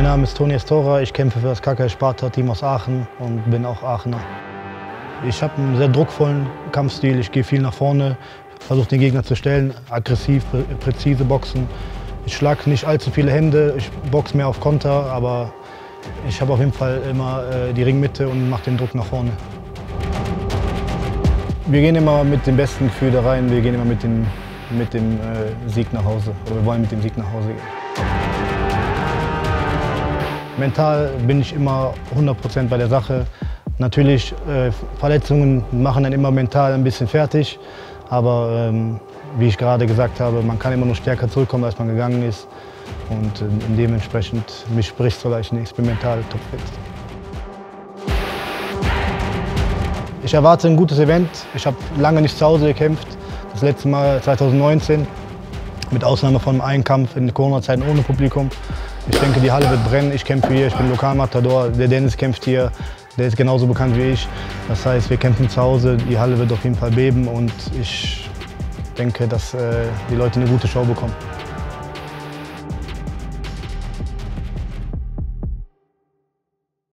Name ist Toni Estora, ich kämpfe für das KK Sparta-Team aus Aachen und bin auch Aachener. Ich habe einen sehr druckvollen Kampfstil, ich gehe viel nach vorne, versuche den Gegner zu stellen, aggressiv, präzise boxen. Ich schlage nicht allzu viele Hände, ich boxe mehr auf Konter, aber ich habe auf jeden Fall immer die Ringmitte und mache den Druck nach vorne. Wir gehen immer mit dem besten Gefühl da rein, wir gehen immer mit dem Sieg nach Hause, oder wir wollen mit dem Sieg nach Hause gehen. Mental bin ich immer 100% bei der Sache. Natürlich, Verletzungen machen dann immer mental ein bisschen fertig, aber wie ich gerade gesagt habe, man kann immer noch stärker zurückkommen, als man gegangen ist. Und dementsprechend, mich spricht so leicht nichts, ich bin mental topfit. Ich erwarte ein gutes Event. Ich habe lange nicht zu Hause gekämpft. Das letzte Mal 2019, mit Ausnahme von einem Kampf in Corona-Zeiten ohne Publikum. Ich denke, die Halle wird brennen. Ich kämpfe hier, ich bin Lokalmatador. Der Dennis kämpft hier, der ist genauso bekannt wie ich. Das heißt, wir kämpfen zu Hause. Die Halle wird auf jeden Fall beben und ich denke, dass die Leute eine gute Show bekommen.